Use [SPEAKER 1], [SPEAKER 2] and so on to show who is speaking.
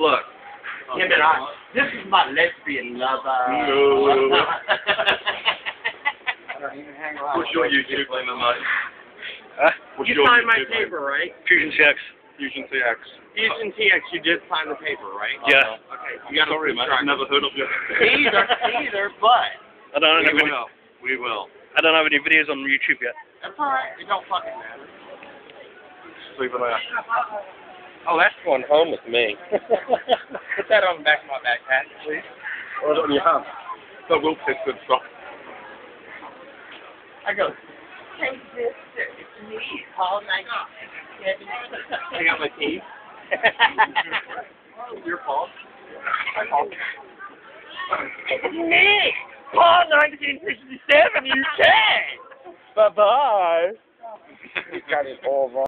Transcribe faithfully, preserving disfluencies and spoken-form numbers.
[SPEAKER 1] Look.
[SPEAKER 2] Him and I. This is my lesbian lover.
[SPEAKER 1] No.
[SPEAKER 2] I don't even hang around.
[SPEAKER 1] What's your YouTube name, mate?
[SPEAKER 3] Huh?
[SPEAKER 1] What's
[SPEAKER 2] You
[SPEAKER 1] your
[SPEAKER 2] signed my
[SPEAKER 1] YouTube name?
[SPEAKER 2] paper, right?
[SPEAKER 3] FusionTx.
[SPEAKER 1] Fusion T X.
[SPEAKER 2] Fusion T X, you did sign the paper, right?
[SPEAKER 3] Yeah.
[SPEAKER 2] Okay, you got
[SPEAKER 1] Sorry, mate. I've never heard of you.
[SPEAKER 2] Either, either, but
[SPEAKER 3] I don't
[SPEAKER 1] We
[SPEAKER 3] have any,
[SPEAKER 1] will. We will.
[SPEAKER 3] I don't have any videos on YouTube yet.
[SPEAKER 2] that's alright. It don't fucking matter.
[SPEAKER 1] Leave it there.
[SPEAKER 2] Oh, that's going home with me. Put that on the back of my backpack, please.
[SPEAKER 1] Or on your hand. That will taste good stuff.
[SPEAKER 2] I go, hey, sister, it's me, Paul nineteen sixty-seven. I got my teeth. Your fault. My fault. It's me, Paul nineteen sixty-seven U K. Bye-bye. You got it all wrong.